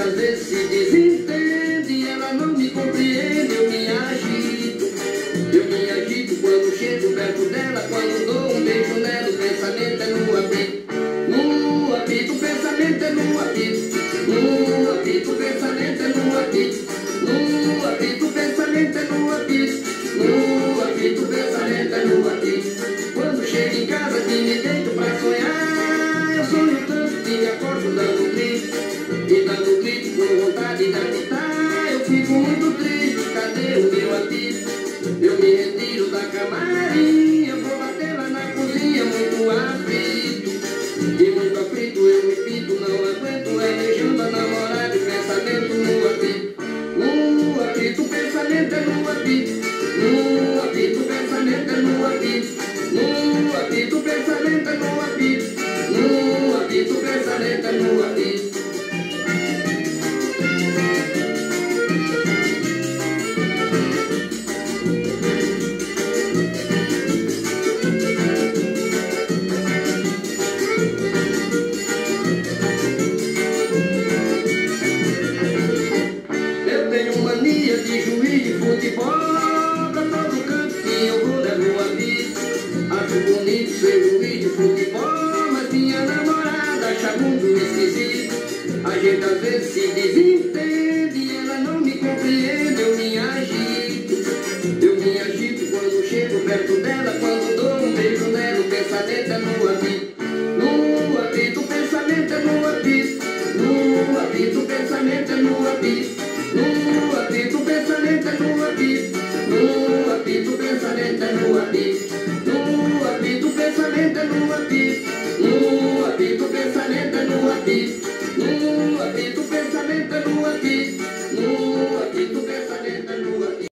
às vezes se desentende, ela não me compreende, eu me agito. Eu me agito quando chego perto dela, quando dou um beijo nela, o pensamento é no apito. No apito, o pensamento é no apito. No apito, o pensamento é no apito. No apito, o pensamento é no apito. No apito, o pensamento é no apito. Quando chego em casa que me deito pra sonhar, eu sonho tanto que me acordo dando grito. E dando grito com vontade de apitar, eu fico muito triste, cadê o meu apito? Eu me retiro da camarinha, vou bater lá na cozinha, muito aflito. E muito aflito eu me pito, não aguento, beijando a namorada, o pensamento no apito. No apito, o pensamento é no apito. No apito, o pensamento é no apito. No apito, o pensamento é no apito. No apito, o pensamento é no apito. Mania de juiz de futebol, pra todo canto que eu vou levo a vida. Acho bonito ser juiz de futebol, mas minha namorada acha muito esquisito. A gente às vezes se desentende, ela não me compreende, eu me agito. Eu me agito quando chego perto dela, quando dou um beijo nela, o pensamento é no apito. No apito, o pensamento é no apito. No apito, o pensamento é no apito. No apito, o pensamento é no apito. No apito, o pensamento é no apito. No apito, o pensamento é no apito. No apito, o pensamento é no apito.